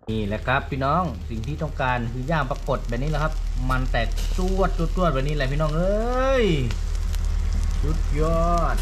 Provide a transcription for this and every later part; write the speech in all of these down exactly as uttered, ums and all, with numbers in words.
นี่แหละครับพี่น้องสิ่งที่ต้องการคือย่างปรากฏแบบนี้แหละครับมันแตกจวดจวดจวดแบบนี้แหละพี่น้องเอ้ยสุดยอด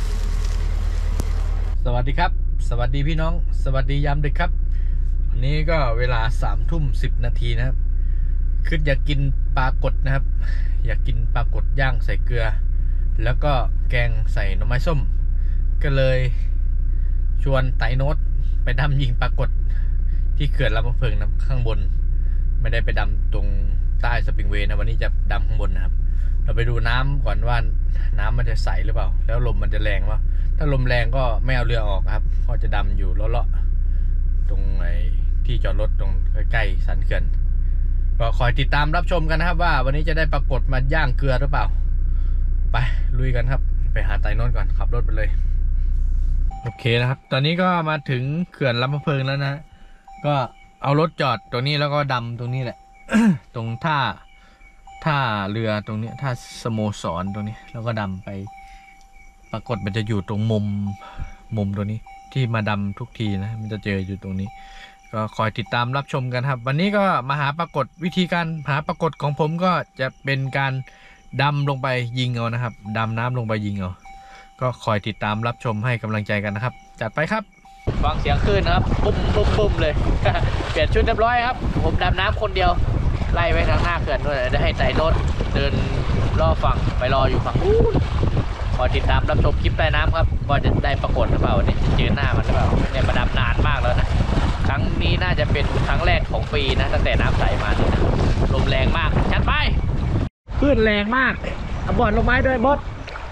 สวัสดีครับสวัสดีพี่น้องสวัสดียามดึกครับวันนี้ก็เวลาสามทุ่มสิบนาทีนะครับคืออยากกินปลากดนะครับอยากกินปลากดย่างใส่เกลือแล้วก็แกงใส่หน่อไม้ส้มก็เลยชวนไต่โน้ตไปดำยิงปลากดที่เขื่อนลำพะเพิงนะข้างบนไม่ได้ไปดำตรงใต้สปริงเวย์นะวันนี้จะดำข้างบนนะครับเราไปดูน้ำก่อนว่าน้ำมันจะใสหรือเปล่าแล้วลมมันจะแรงว่าถ้าลมแรงก็ไม่เอาเรือออกครับก็จะดำอยู่เลาะๆตรงไอ้ที่จอดรถตรงใกล้ๆสันเขื่อนก็คอยติดตามรับชมกันนะครับว่าวันนี้จะได้ปรากฏมาย่างเกลือหรือเปล่าไปลุยกันครับไปหาไต่โน้ตก่อนขับรถไปเลยโอเคนะครับตอนนี้ก็มาถึงเขื่อนลำพะเพิงแล้วนะก็เอารถจอดตรงนี้แล้วก็ดำตรงนี้แหละ ตรงท่าท่าเรือตรงนี้ท่าสโมสรตรงนี้แล้วก็ดำไปปรากฏมันจะอยู่ตรงมุมมุมตรงนี้ที่มาดำทุกทีนะมันจะเจออยู่ตรงนี้ก็คอยติดตามรับชมกันครับวันนี้ก็มาหาปรากฏวิธีการหาปรากฏของผมก็จะเป็นการดำลงไปยิงเอานะครับดำน้ำลงไปยิงเอาก็คอยติดตามรับชมให้กำลังใจกันนะครับจัดไปครับฟังเสียงคลื่นนะครับบุ้มบุ้มบุ้มเลย เปลี่ยนชุดเรียบร้อยครับผมดำน้ำคนเดียวไล่ไปทางหน้าเขื่อนด้วยได้ให้ไต่รถเดินล่อฝั่งไปรออยู่ฝั่งนู้นพอติดตามรับชมคลิปใต้น้ำครับว่าจะได้ปรากฏหรือเปล่าเนี่ยจะเจอหน้ามันหรือเปล่าเนี่ยมาดำนานมากแล้วนะครั้งนี้น่าจะเป็นครั้งแรกของปีนะตั้งแต่น้ำใสมานี่นะลมแรงมากชัดไปคลื่นแรงมากเอาบ่อนลงไม้ด้วยบด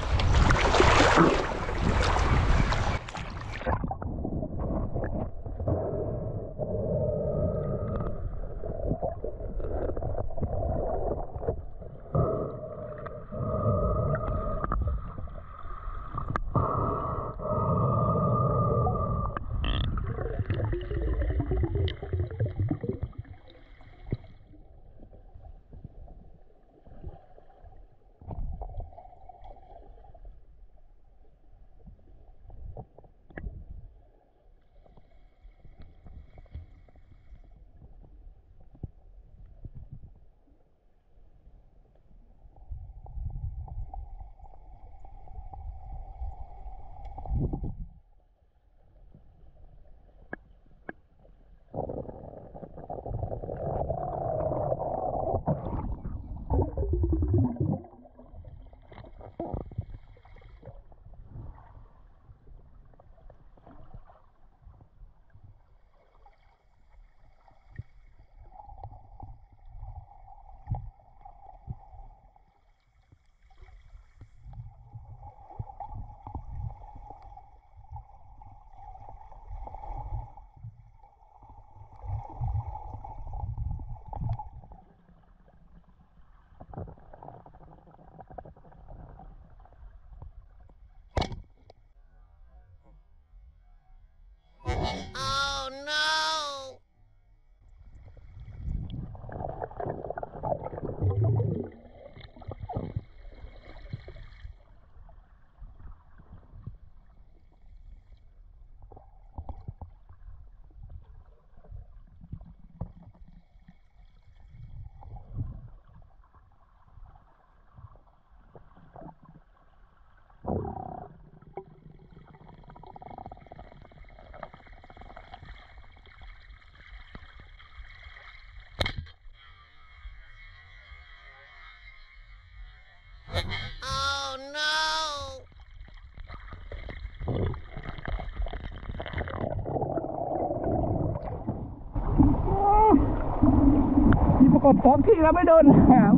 ที่ปรากฏสองที่แล้วไม่โดนหาง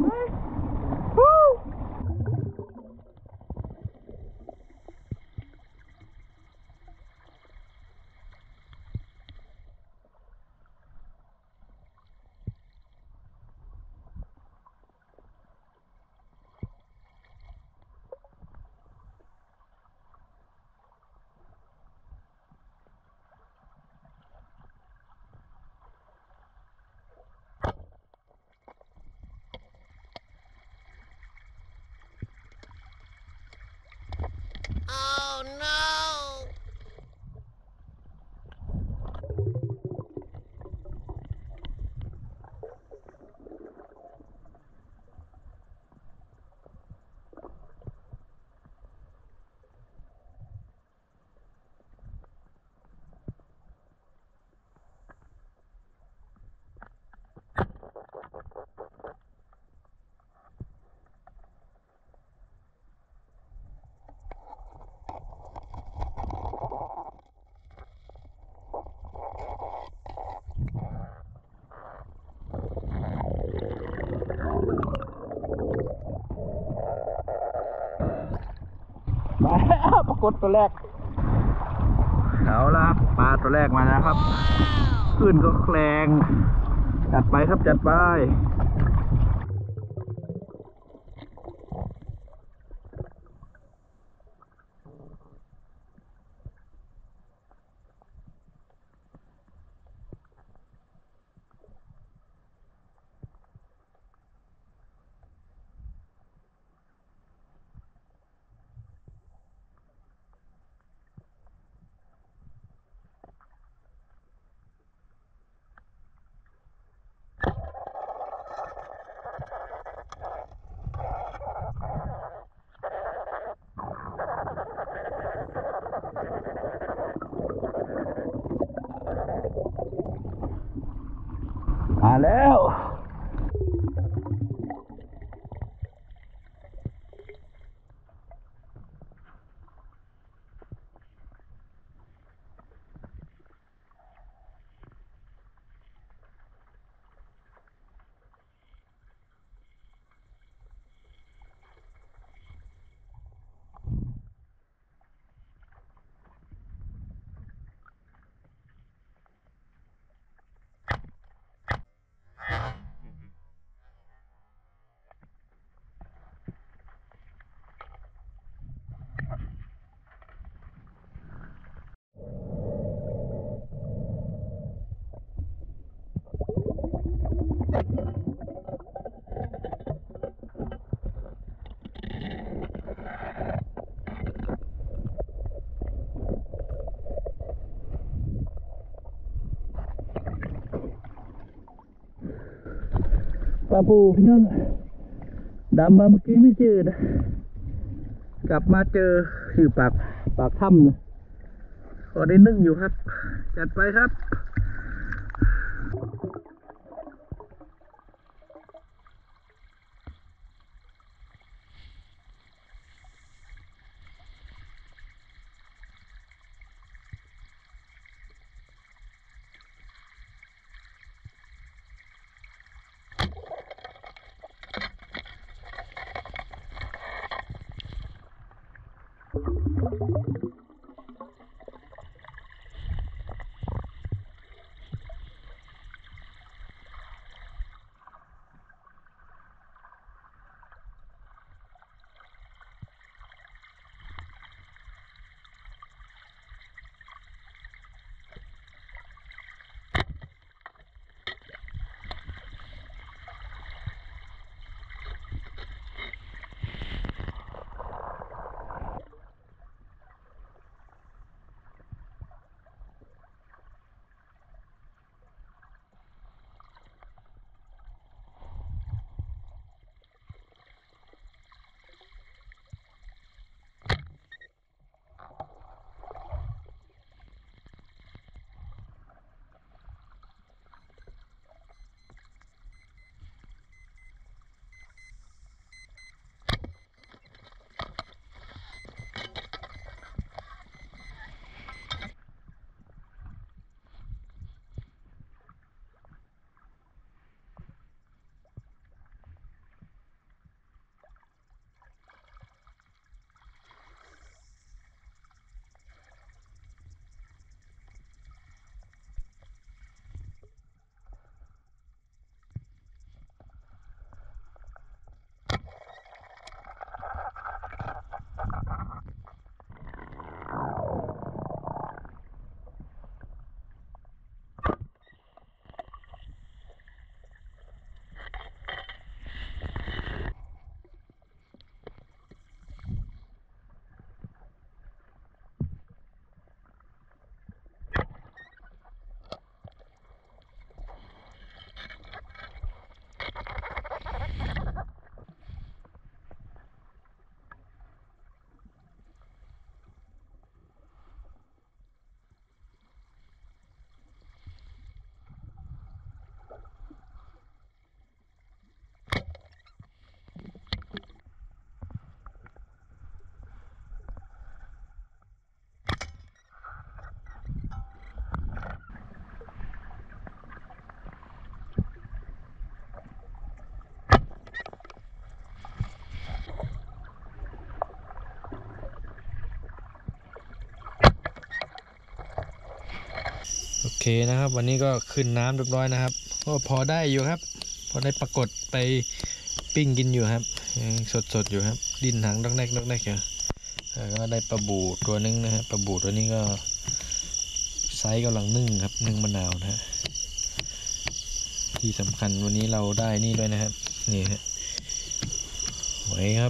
มาแล้วปรากฏตัวแรกเอาละครับปลาตัวแรกมาแล้วครับขึ้นก็แคลงจัดไปครับจัดไปมาแล้วปลาปูพี่น้องดำมาเมื่อกี้ไม่เจอนะกลับมาเจออยู่ปากปากถ้ำนะก็ได้นึ่งอยู่ครับจัดไปครับเคนะครับวันนี้ก็ขึ้นน้ำเรียบร้อยนะครับก็พอได้อยู่ครับพอได้ปรากฏไปปิ้งกินอยู่ครับยังสดๆอยู่ครับดิ้นหางดอกแรกดอกแรกอยู่แล้วก็ได้ปลาบูตัวนึงนะฮะปลาบูตัวนี้ก็ไซส์กำลังนึ่งครับนึ่งมะนาวนะฮะที่สำคัญวันนี้เราได้นี่ด้วยนะครับนี่ฮะหอยครับ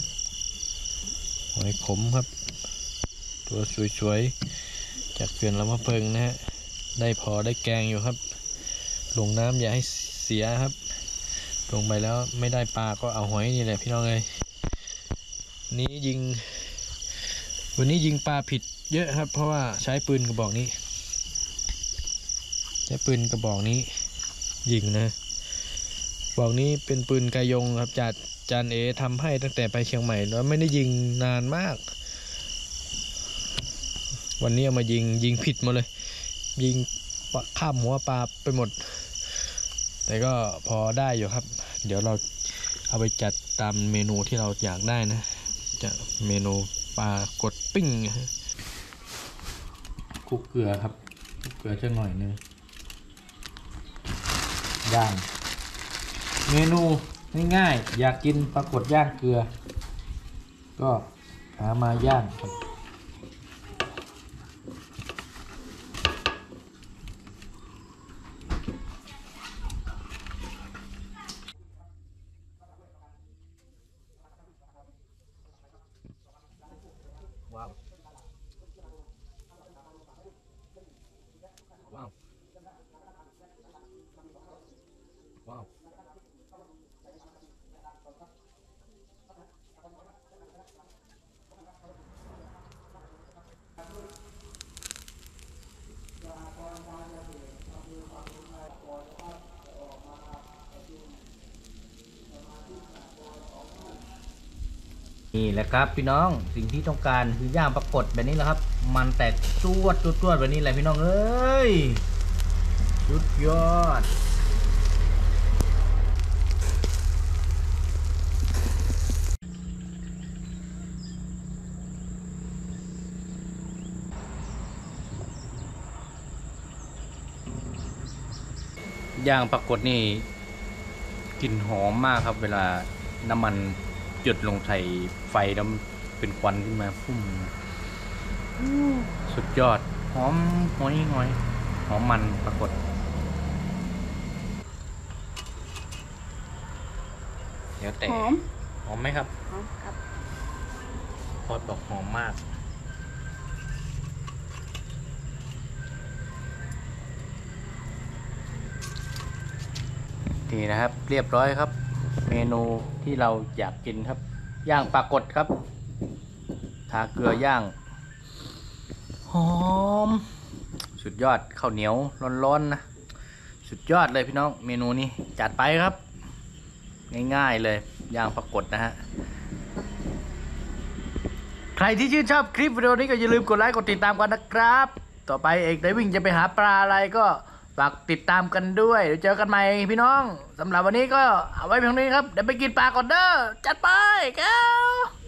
หอยขมครับตัวสวยๆจากเขื่อนลำมะเพิงนะฮะได้พอได้แกงอยู่ครับลงน้ำอย่าให้เสียครับลงไปแล้วไม่ได้ปลาก็เอาหอยนี่แหละพี่น้องเลยนี้ยิงวันนี้ยิงปลาผิดเยอะครับเพราะว่าใช้ปืนกระบอกนี้ใช้ปืนกระบอกนี้ยิงนะบอกนี้เป็นปืนกายงครับจากจานเอทำให้ตั้งแต่ไปเชียงใหม่แล้วไม่ได้ยิงนานมากวันนี้เอามายิงยิงผิดหมดเลยยิงข้ามหัวปลาไปหมดแต่ก็พอได้อยู่ครับเดี๋ยวเราเอาไปจัดตามเมนูที่เราอยากได้นะจะเมนูปลากดปิ้งคลุกเกลือครับคลุกเกลือสักหน่อยนึงย่างเมนูง่ายๆอยากกินปลากดย่างเกลือก็หามาย่างครับว้าวว้าวว้าวนี่แหละครับพี่น้องสิ่งที่ต้องการคือย่างปรากฏแบบนี้แหละครับมันแตกจวดจวดจวดแบบนี้แหละพี่น้องเอ้ยสุดยอดย่างปรากฏนี่กลิ่นหอมมากครับเวลาน้ำมันหยดลงใส่ไฟแล้วเป็นควันขึ้นมาพุ่มสุดยอดหอมหอยหอยหอมมันปรากฏเดี๋ยวแต่หอมหอมไหมครับหอมครับพอดบอกหอมมากนี่นะครับเรียบร้อยครับเมนูที่เราอยากกินครับย่างปลากดครับทาเกลือย่างหอมสุดยอดข้าวเหนียวร้อนๆนะสุดยอดเลยพี่น้องเมนูนี้จัดไปครับง่ายๆเลยย่างปลากดนะฮะใครที่ชื่นชอบคลิปวิดีโอนี้ก็อย่าลืมกดไลค์กดติดตามกันนะครับต่อไปเอกได้วิ่งจะไปหาปลาอะไรก็ฝากติดตามกันด้วยเดี๋ยวเจอกันใหม่พี่น้องสำหรับวันนี้ก็เอาไว้เพียงนี้ครับเดี๋ยวไปกินปลาก่อนเด้อจัดไปแก้ว